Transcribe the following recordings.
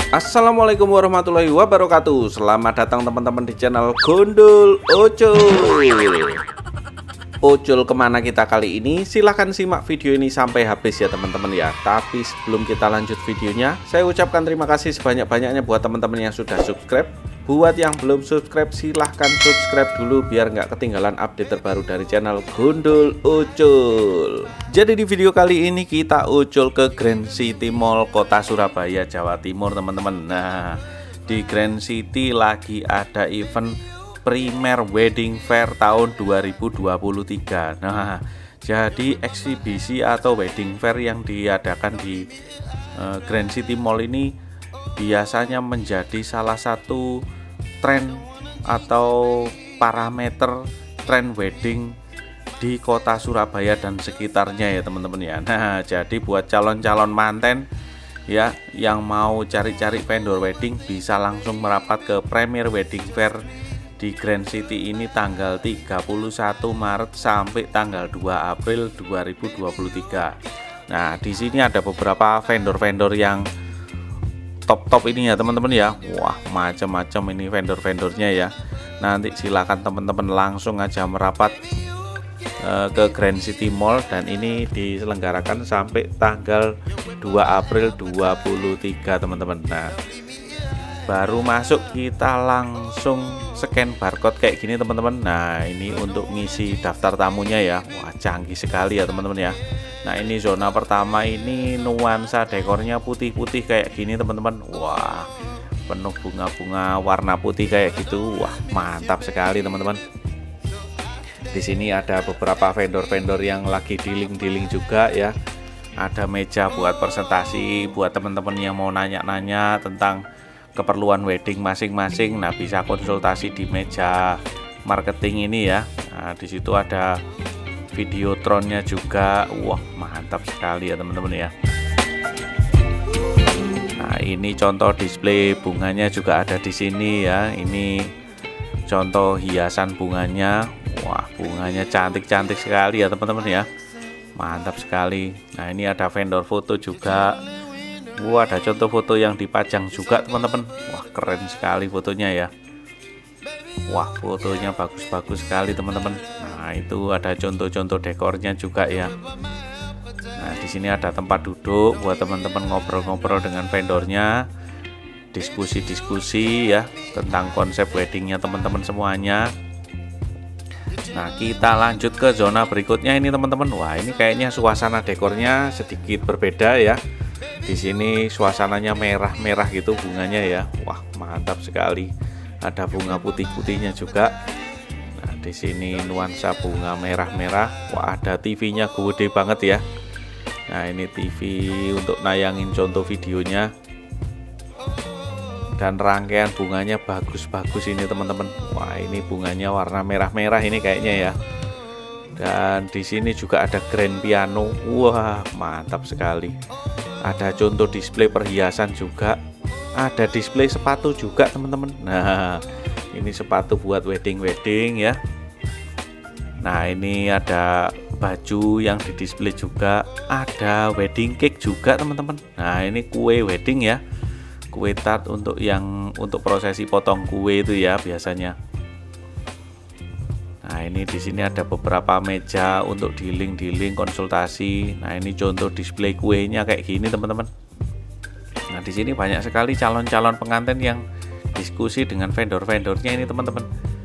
Assalamualaikum warahmatullahi wabarakatuh. Selamat datang teman-teman di channel Gundul Ucul. Ucul kemana kita kali ini? Silahkan simak video ini sampai habis ya teman-teman ya. Tapi sebelum kita lanjut videonya, saya ucapkan terima kasih sebanyak-banyaknya buat teman-teman yang sudah subscribe. Buat yang belum subscribe, silahkan subscribe dulu biar nggak ketinggalan update terbaru dari channel Gundul Ucul. Jadi di video kali ini kita ucul ke Grand City Mall Kota Surabaya, Jawa Timur teman-teman. Nah, di Grand City lagi ada event Primer Wedding Fair tahun 2023. Nah, jadi eksibisi atau wedding fair yang diadakan di Grand City Mall ini biasanya menjadi salah satu tren atau parameter tren wedding di kota Surabaya dan sekitarnya ya teman-teman ya. Nah, jadi buat calon-calon manten ya yang mau cari-cari vendor wedding bisa langsung merapat ke Premier Wedding Fair di Grand City ini tanggal 31 Maret sampai tanggal 2 April 2023. Nah, di sini ada beberapa vendor-vendor yang top ini ya teman-teman ya. Wah, macam-macam ini vendor-vendornya ya. Nanti silakan teman-teman langsung aja merapat ke Grand City Mall, dan ini diselenggarakan sampai tanggal 2 April 2023 teman-teman. Nah, baru masuk kita langsung scan barcode kayak gini teman-teman. Nah, ini untuk ngisi daftar tamunya ya. Wah, canggih sekali ya teman-teman ya. Nah, ini zona pertama, ini nuansa dekornya putih-putih kayak gini teman-teman. Wah, penuh bunga-bunga warna putih kayak gitu. Wah, mantap sekali teman-teman. Di sini ada beberapa vendor-vendor yang lagi dealing-dealing juga ya. Ada meja buat presentasi buat teman-teman yang mau nanya-nanya tentang keperluan wedding masing-masing. Nah, bisa konsultasi di meja marketing ini ya. Nah, di situ ada videotronnya juga. Wah, mantap sekali ya teman-teman ya. Nah, ini contoh display bunganya juga ada di sini ya. Ini contoh hiasan bunganya. Wah, bunganya cantik-cantik sekali ya teman-teman ya. Mantap sekali. Nah, ini ada vendor foto juga. Wah, ada contoh foto yang dipajang juga teman-teman. Wah, keren sekali fotonya ya. Wah, fotonya bagus-bagus sekali teman-teman. Nah, itu ada contoh-contoh dekornya juga ya. Nah, di sini ada tempat duduk buat teman-teman ngobrol-ngobrol dengan vendornya, diskusi-diskusi ya tentang konsep weddingnya teman-teman semuanya. Nah, kita lanjut ke zona berikutnya ini teman-teman. Wah, ini kayaknya suasana dekornya sedikit berbeda ya. Di sini suasananya merah-merah gitu bunganya ya. Wah, mantap sekali. Ada bunga putih-putihnya juga. Nah, di sini nuansa bunga merah-merah. Wah, ada TV-nya gede banget ya. Nah, ini TV untuk nayangin contoh videonya. Dan rangkaian bunganya bagus-bagus ini teman-teman. Wah, ini bunganya warna merah-merah ini kayaknya ya. Dan di sini juga ada grand piano. Wah, mantap sekali. Ada contoh display perhiasan juga. Ada display sepatu juga teman-teman. Nah, ini sepatu buat wedding ya. Nah, ini ada baju yang didisplay juga. Ada wedding cake juga teman-teman. Nah, ini kue wedding ya. Kue tart untuk prosesi potong kue itu ya biasanya. Nah, ini di sini ada beberapa meja untuk dealing konsultasi. Nah, ini contoh display kuenya kayak gini teman-teman. Nah, di sini banyak sekali calon-calon pengantin yang diskusi dengan vendor-vendornya ini teman-teman.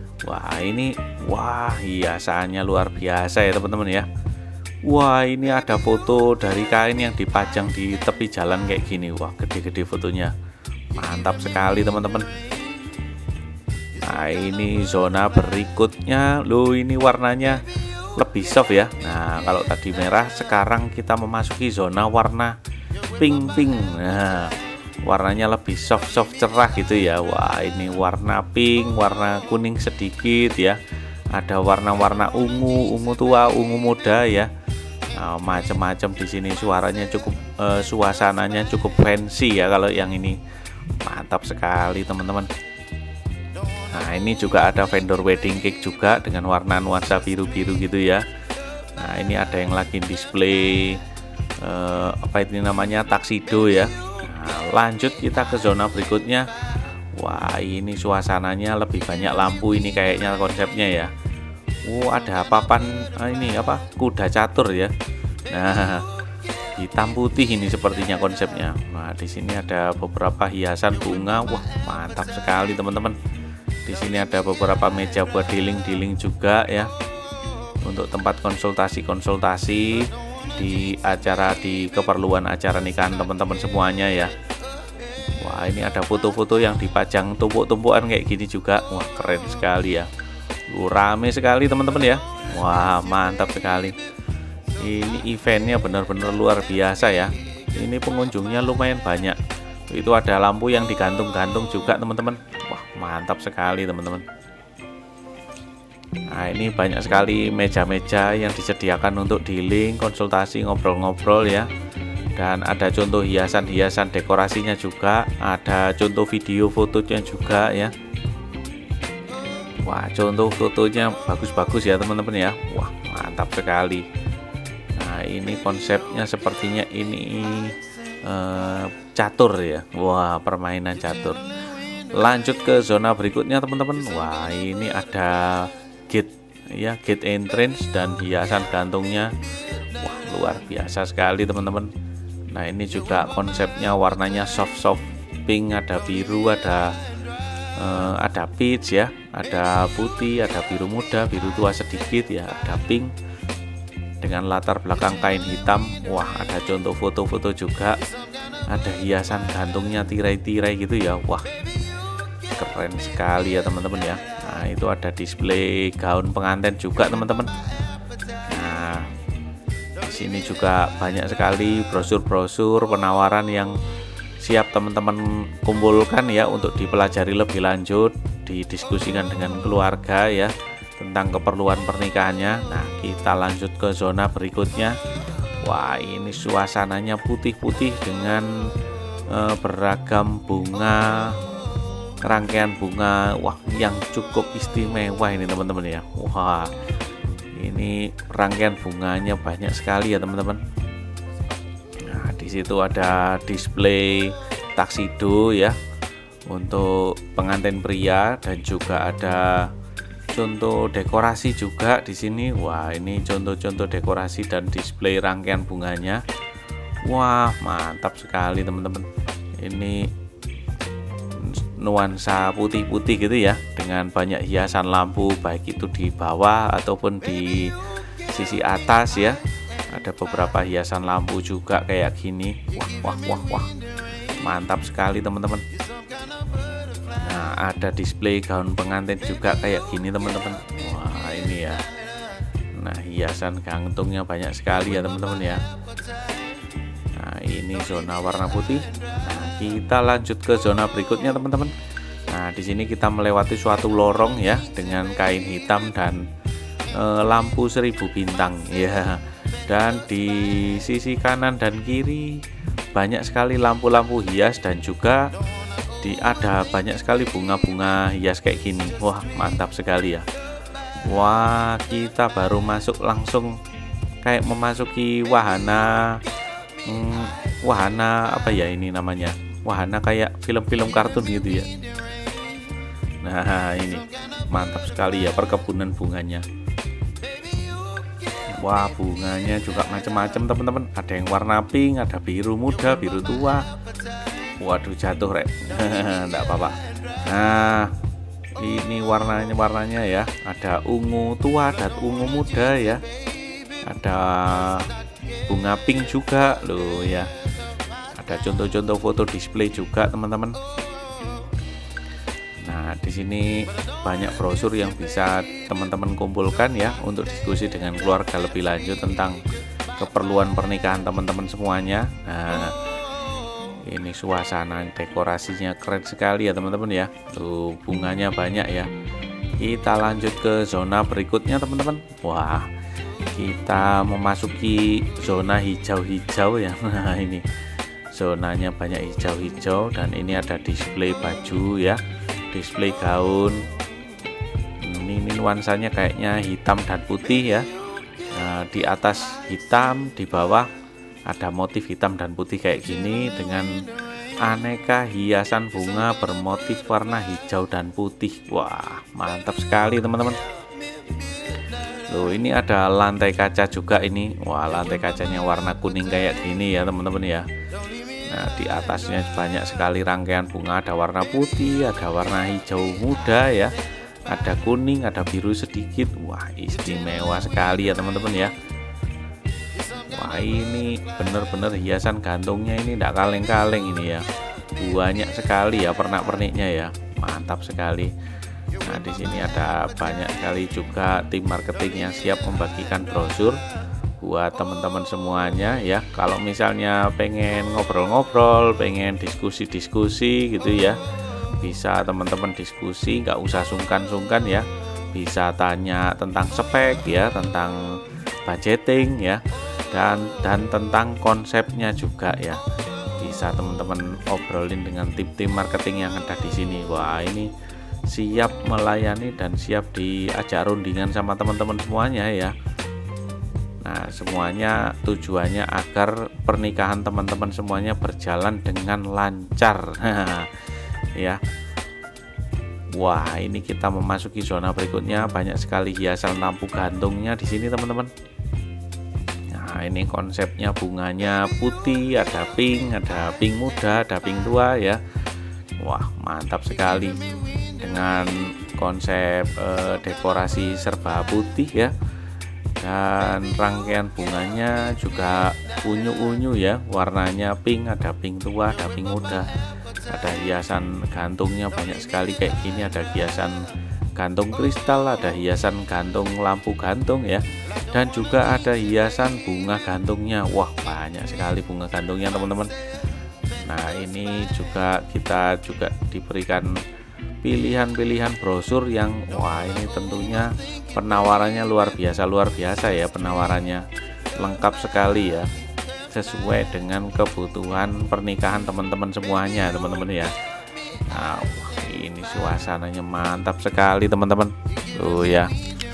Wah, hiasannya luar biasa ya teman-teman ya. Wah, ini ada foto dari kain yang dipajang di tepi jalan kayak gini. Wah, gede-gede fotonya. Mantap sekali teman-teman. Nah, ini zona berikutnya. Loh, ini warnanya lebih soft ya. Nah, kalau tadi merah, sekarang kita memasuki zona warna pink. Nah, warnanya lebih soft cerah gitu ya. Wah, ini warna pink, warna kuning sedikit ya. Ada warna-warna ungu tua, ungu muda ya. Nah, macam-macam di sini. Suasananya cukup fancy ya kalau yang ini. Mantap sekali teman-teman. Nah, ini juga ada vendor wedding cake juga dengan warna nuansa biru-biru gitu ya. Nah, ini ada yang lagi display apa ini namanya, taksido ya. Nah, Lanjut kita ke zona berikutnya. Wah, ini suasananya lebih banyak lampu ini kayaknya konsepnya ya. Ada papan ini apa? Kuda catur ya. Nah, hitam putih ini sepertinya konsepnya. Nah, di sini ada beberapa hiasan bunga. Wah, mantap sekali teman-teman. Di sini ada beberapa meja buat dealing juga ya. Untuk tempat konsultasi di keperluan acara nikahan teman-teman semuanya ya. Wah, ini ada foto-foto yang dipajang tumpuk-tumpukan kayak gini juga. Wah, keren sekali ya. Rame sekali teman-teman ya. Wah, mantap sekali. Ini eventnya benar-benar luar biasa ya. Ini pengunjungnya lumayan banyak. Itu ada lampu yang digantung-gantung juga teman-teman. Wah, mantap sekali teman-teman. Nah, ini banyak sekali meja-meja yang disediakan untuk dealing, konsultasi, ngobrol-ngobrol ya. Dan ada contoh hiasan-hiasan dekorasinya juga. Ada contoh video fotonya juga ya. Wah, contoh fotonya bagus-bagus ya teman-teman ya. Wah, mantap sekali. Nah, ini konsepnya sepertinya ini catur ya. Wah, permainan catur. Lanjut ke zona berikutnya teman-teman. Wah, ini ada gate ya, gate entrance dan hiasan gantungnya. Wah, luar biasa sekali teman-teman. Nah, ini juga konsepnya warnanya soft pink, ada biru, ada peach ya, ada putih, ada biru muda, biru tua sedikit ya, ada pink dengan latar belakang kain hitam. Wah, ada contoh foto-foto juga, ada hiasan gantungnya tirai-tirai gitu ya. Wah, keren sekali ya teman-teman ya. Nah, itu ada display gaun pengantin juga teman-teman. Nah, di sini juga banyak sekali brosur-brosur penawaran yang siap teman-teman kumpulkan ya untuk dipelajari lebih lanjut, didiskusikan dengan keluarga ya tentang keperluan pernikahannya. Nah, kita lanjut ke zona berikutnya. Wah, ini suasananya putih-putih dengan beragam bunga, rangkaian bunga. Wah, yang cukup istimewa ini teman-teman ya. Wah, ini rangkaian bunganya banyak sekali ya teman-teman. Di situ ada display taksido ya untuk pengantin pria dan juga ada contoh dekorasi juga di sini. Wah, ini contoh-contoh dekorasi dan display rangkaian bunganya. Wah, mantap sekali teman-teman. Ini nuansa putih-putih gitu ya dengan banyak hiasan lampu baik itu di bawah ataupun di sisi atas ya. Ada beberapa hiasan lampu juga kayak gini. Wah, mantap sekali teman-teman. Nah, ada display gaun pengantin juga kayak gini teman-teman. Wah, ini ya. Nah, hiasan gantungnya banyak sekali ya teman-teman ya. Nah, ini zona warna putih. Nah, kita lanjut ke zona berikutnya teman-teman. Nah, di sini kita melewati suatu lorong ya dengan kain hitam dan lampu 1000 bintang ya. Dan di sisi kanan dan kiri banyak sekali lampu-lampu hias dan juga ada banyak sekali bunga-bunga hias kayak gini. Wah, mantap sekali ya. Wah, kita baru masuk langsung kayak memasuki wahana apa ya ini namanya, wahana kayak film-film kartun gitu ya. Nah, ini mantap sekali ya perkebunan bunganya. Wah, bunganya juga macam-macam teman-teman. Ada yang warna pink, ada biru muda, biru tua. Waduh, jatuh rek. Enggak apa-apa. Nah, ini warnanya ya. Ada ungu tua dan ungu muda ya. Ada bunga pink juga loh ya. Ada contoh-contoh foto display juga teman-teman. Nah, di sini banyak brosur yang bisa teman-teman kumpulkan ya untuk diskusi dengan keluarga lebih lanjut tentang keperluan pernikahan teman-teman semuanya. Nah, ini suasana dekorasinya keren sekali ya teman-teman ya. Tuh, bunganya banyak ya. Kita lanjut ke zona berikutnya teman-teman. Wah, kita memasuki zona hijau-hijau ya. Nah, ini zonanya banyak hijau-hijau dan ini ada display baju ya, display gaun. Ini nuansanya kayaknya hitam dan putih ya. Nah, di atas hitam, di bawah ada motif hitam dan putih kayak gini dengan aneka hiasan bunga bermotif warna hijau dan putih. Wah, mantap sekali teman-teman. Loh, ini ada lantai kaca juga ini. Wah, lantai kacanya warna kuning kayak gini ya teman-teman ya. Nah, di atasnya banyak sekali rangkaian bunga, ada warna putih, ada warna hijau muda ya, ada kuning, ada biru sedikit. Wah, istimewa sekali ya teman-teman ya. Wah, ini bener-bener hiasan gantungnya ini tidak kaleng-kaleng ini ya. Banyak sekali ya pernak-perniknya ya. Mantap sekali. Nah, di sini ada banyak sekali juga tim marketing yang siap membagikan brosur buat teman-teman semuanya ya. Kalau misalnya pengen ngobrol-ngobrol, pengen diskusi-diskusi gitu ya, bisa teman-teman diskusi, nggak usah sungkan-sungkan ya. Bisa tanya tentang spek ya, tentang budgeting ya, dan tentang konsepnya juga ya. Bisa teman-teman obrolin dengan tim-tim marketing yang ada di sini. Wah, ini siap melayani dan siap diajak rundingan sama teman-teman semuanya ya. Nah, semuanya tujuannya agar pernikahan teman-teman semuanya berjalan dengan lancar. Ya. Wah, ini kita memasuki zona berikutnya. Banyak sekali hiasan lampu gantungnya di sini teman-teman. Nah, ini konsepnya bunganya putih, ada pink muda, ada pink tua ya. Wah, mantap sekali dengan konsep dekorasi serba putih ya. Dan rangkaian bunganya juga unyu-unyu ya, warnanya pink, ada pink tua, ada pink muda. Ada hiasan gantungnya banyak sekali kayak gini, ada hiasan gantung kristal, ada hiasan gantung lampu gantung ya, dan juga ada hiasan bunga gantungnya. Wah, banyak sekali bunga gantungnya teman-teman. Nah, ini juga kita juga diberikan pilihan-pilihan brosur yang wah, ini tentunya penawarannya luar biasa ya, penawarannya lengkap sekali ya, sesuai dengan kebutuhan pernikahan teman-teman semuanya teman-teman ya. Nah, wah, ini suasananya mantap sekali teman-teman. Tuh ya.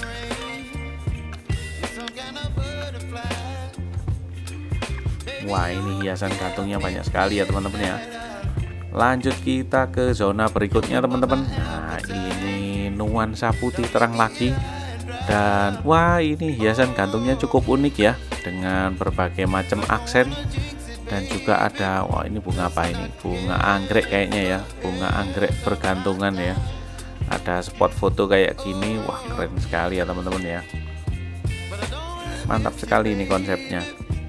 Wah, ini hiasan gantungnya banyak sekali ya teman-teman ya. Lanjut kita ke zona berikutnya teman-teman. Nah, ini nuansa putih terang lagi. Dan wah, ini hiasan gantungnya cukup unik ya, dengan berbagai macam aksen. Dan juga ada, wah, ini bunga apa ini? Bunga anggrek kayaknya ya, bunga anggrek bergantungan ya. Ada spot foto kayak gini. Wah, keren sekali ya teman-teman ya. Mantap sekali ini konsepnya.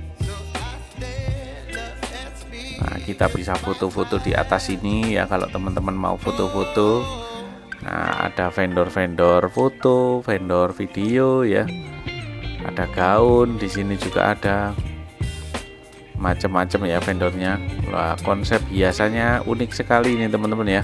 Nah, kita bisa foto-foto di atas ini ya kalau teman-teman mau foto-foto. Nah, ada vendor-vendor foto, vendor video ya. Ada gaun, di sini juga ada macam-macam ya vendornya. Wah, konsep hiasannya unik sekali ini teman-teman ya.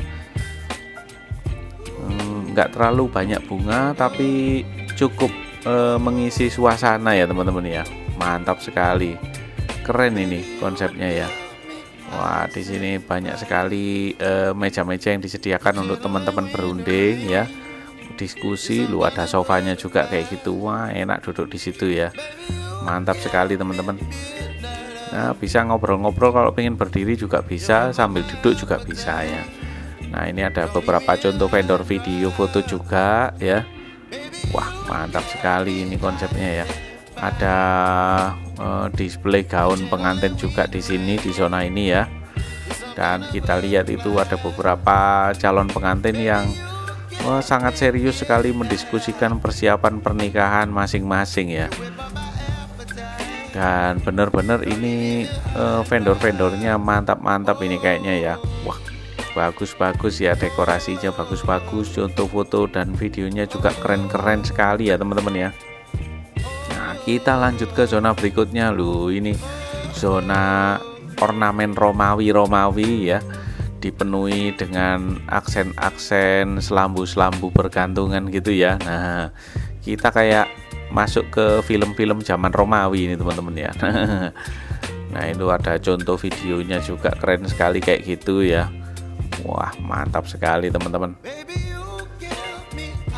Nggak terlalu banyak bunga tapi cukup mengisi suasana ya teman-teman ya. Mantap sekali, keren ini konsepnya ya. Wah, di sini banyak sekali meja-meja yang disediakan untuk teman-teman berunding ya, diskusi. Lu ada sofanya juga kayak gitu. Wah, enak duduk di situ ya. Mantap sekali teman-teman. Nah, bisa ngobrol-ngobrol, kalau pengen berdiri juga bisa, sambil duduk juga bisa ya. Nah, ini ada beberapa contoh vendor video foto juga ya. Wah, mantap sekali ini konsepnya ya. Ada display gaun pengantin juga di sini, di zona ini ya. Dan kita lihat itu ada beberapa calon pengantin yang sangat serius sekali mendiskusikan persiapan pernikahan masing-masing ya. Dan bener-bener ini vendor-vendornya mantap-mantap ini kayaknya ya. Wah, bagus-bagus ya, dekorasinya bagus-bagus, contoh foto dan videonya juga keren-keren sekali ya teman-teman ya. Nah, kita lanjut ke zona berikutnya loh. Ini zona ornamen Romawi ya, dipenuhi dengan aksen-aksen selambu-selambu bergantungan gitu ya. Nah, kita kayak masuk ke film-film zaman Romawi ini teman-teman ya. Nah, itu ada contoh videonya juga keren sekali kayak gitu ya. Wah, mantap sekali teman-teman.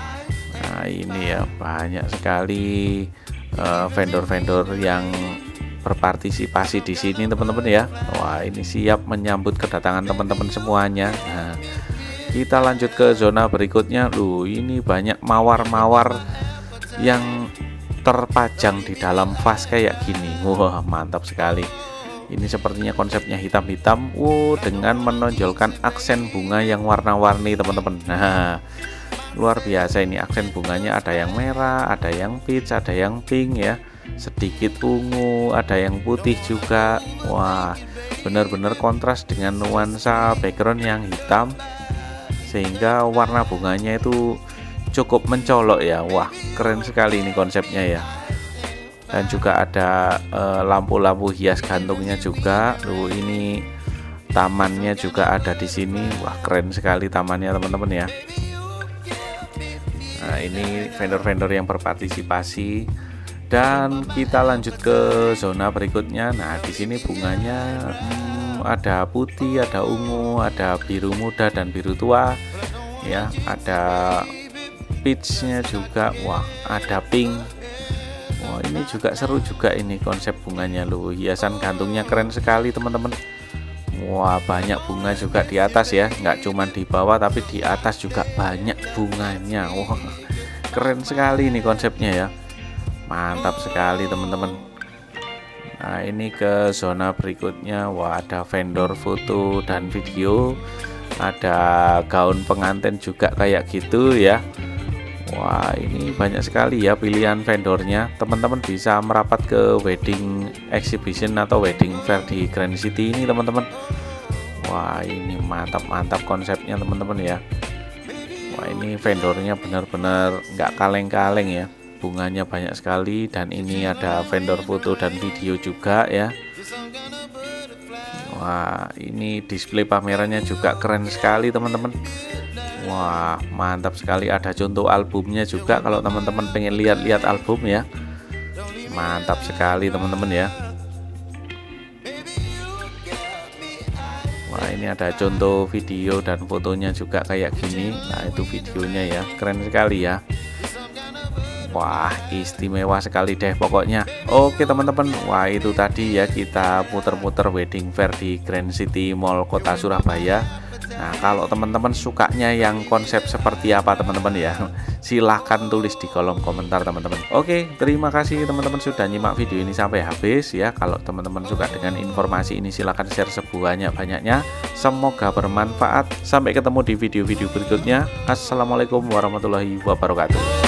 Nah, ini ya banyak sekali vendor-vendor yang berpartisipasi di sini teman-teman ya. Wah, ini siap menyambut kedatangan teman-teman semuanya. Nah, kita lanjut ke zona berikutnya. Ini banyak mawar-mawar yang terpajang di dalam vas kayak gini. Wah, mantap sekali. Ini sepertinya konsepnya hitam-hitam, dengan menonjolkan aksen bunga yang warna-warni teman-teman. Nah, luar biasa ini aksen bunganya, ada yang merah, ada yang peach, ada yang pink ya, sedikit ungu, ada yang putih juga. Wah, benar-benar kontras dengan nuansa background yang hitam, sehingga warna bunganya itu cukup mencolok ya. Wah, keren sekali ini konsepnya ya. Dan juga ada lampu-lampu hias gantungnya juga. Ini tamannya juga ada di sini. Wah, keren sekali tamannya teman-teman ya. Nah, ini vendor-vendor yang berpartisipasi. Dan kita lanjut ke zona berikutnya. Nah, di sini bunganya ada putih, ada ungu, ada biru muda dan biru tua ya, ada peachnya juga. Wah, ada pink. Wah, ini juga seru juga ini konsep bunganya loh. Hiasan gantungnya keren sekali teman-teman. Wah, banyak bunga juga di atas ya, nggak cuma di bawah tapi di atas juga banyak bunganya. Wah, keren sekali ini konsepnya ya, mantap sekali teman-teman. Nah, ini ke zona berikutnya. Wah, ada vendor foto dan video, ada gaun pengantin juga kayak gitu ya. Wah, ini banyak sekali ya pilihan vendornya. Teman-teman bisa merapat ke wedding exhibition atau wedding fair di Grand City ini teman-teman. Wah, ini mantap-mantap konsepnya teman-teman ya. Wah, ini vendornya benar-benar nggak kaleng-kaleng ya, bunganya banyak sekali. Dan ini ada vendor foto dan video juga ya. Wah, ini display pamerannya juga keren sekali teman-teman. Wah, mantap sekali. Ada contoh albumnya juga kalau teman-teman pengen lihat-lihat album ya. Mantap sekali teman-teman ya. Wah, ini ada contoh video dan fotonya juga kayak gini. Nah, itu videonya ya, keren sekali ya. Wah, istimewa sekali deh pokoknya. Oke teman-teman, wah itu tadi ya kita puter-puter wedding fair di Grand City Mall Kota Surabaya. Nah, kalau teman-teman sukanya yang konsep seperti apa teman-teman ya, silahkan tulis di kolom komentar teman-teman. Oke, terima kasih teman-teman sudah nyimak video ini sampai habis ya. Kalau teman-teman suka dengan informasi ini silahkan share sebanyak-banyaknya. Semoga bermanfaat. Sampai ketemu di video-video berikutnya. Assalamualaikum warahmatullahi wabarakatuh.